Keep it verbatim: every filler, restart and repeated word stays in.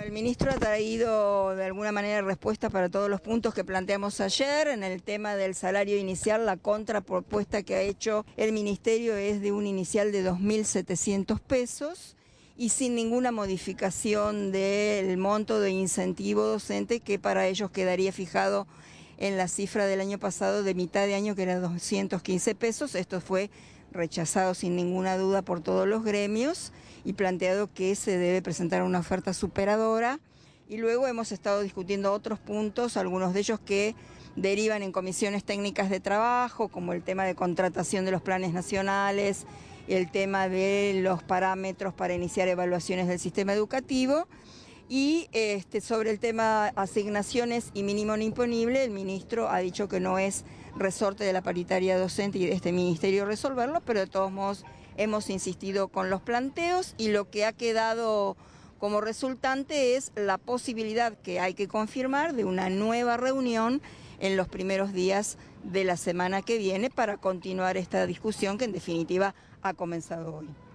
el ministro ha traído de alguna manera respuestas para todos los puntos que planteamos ayer. En el tema del salario inicial, la contrapropuesta que ha hecho el ministerio es de un inicial de dos mil setecientos pesos y sin ninguna modificación del monto de incentivo docente, que para ellos quedaría fijado en la cifra del año pasado de mitad de año, que era doscientos quince pesos. Esto fue rechazado sin ninguna duda por todos los gremios y planteado que se debe presentar una oferta superadora. Y luego hemos estado discutiendo otros puntos, algunos de ellos que derivan en comisiones técnicas de trabajo, como el tema de contratación de los planes nacionales, el tema de los parámetros para iniciar evaluaciones del sistema educativo. Y este, sobre el tema asignaciones y mínimo no imponible, el ministro ha dicho que no es resorte de la paritaria docente y de este ministerio resolverlo, pero de todos modos hemos insistido con los planteos y lo que ha quedado como resultante es la posibilidad, que hay que confirmar, de una nueva reunión en los primeros días de la semana que viene para continuar esta discusión que en definitiva ha comenzado hoy.